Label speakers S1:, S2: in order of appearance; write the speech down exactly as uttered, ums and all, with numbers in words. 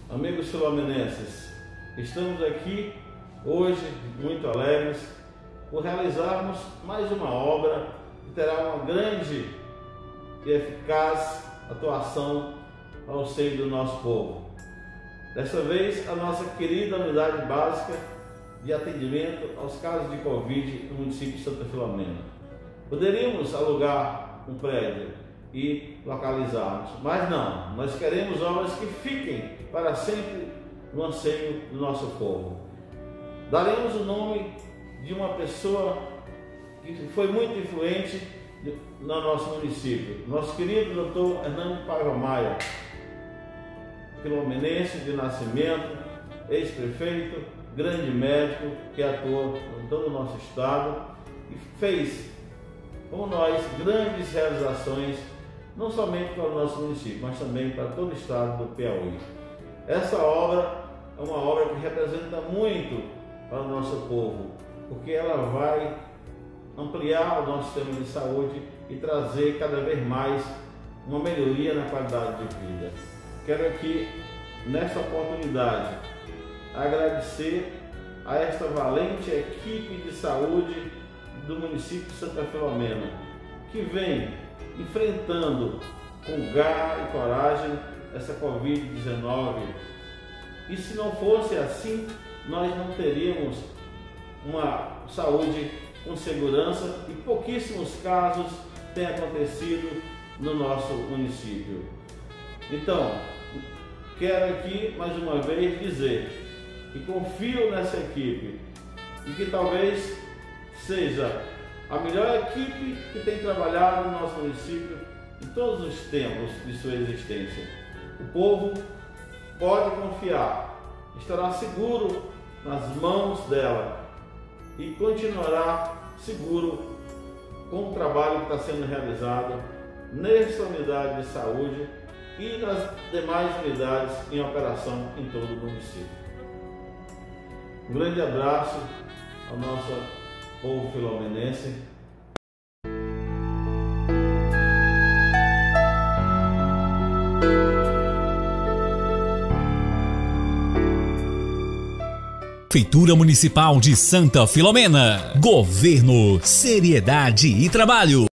S1: Amigos filomenenses, estamos aqui hoje muito alegres por realizarmos mais uma obra que terá uma grande e eficaz atuação ao seio do nosso povo. Desta vez, a nossa querida unidade básica de atendimento aos casos de Covid no município de Santa Filomena. Poderíamos alugar um prédio e localizarmos, mas não, nós queremos obras que fiquem para sempre no anseio do nosso povo. Daremos o nome de uma pessoa que foi muito influente no nosso município, nosso querido doutor Hernando Paiva Maia, filomenense de nascimento, ex-prefeito, grande médico que atuou em todo o nosso estado e fez, como nós, grandes realizações, não somente para o nosso município, mas também para todo o estado do Piauí. Essa obra é uma obra que representa muito para o nosso povo, porque ela vai ampliar o nosso sistema de saúde e trazer cada vez mais uma melhoria na qualidade de vida. Quero aqui, nesta oportunidade, agradecer a esta valente equipe de saúde do município de Santa Filomena, que vem enfrentando com garra e coragem essa Covid dezenove. E se não fosse assim, nós não teríamos uma saúde com segurança e pouquíssimos casos têm acontecido no nosso município. Então, quero aqui mais uma vez dizer que confio nessa equipe e que talvez seja a melhor equipe que tem trabalhado no nosso município em todos os tempos de sua existência. O povo pode confiar, estará seguro nas mãos dela e continuará seguro com o trabalho que está sendo realizado nessa unidade de saúde e nas demais unidades em operação em todo o município. Um grande abraço ao nosso povo filomenense.
S2: Prefeitura Municipal de Santa Filomena. Governo, seriedade e trabalho.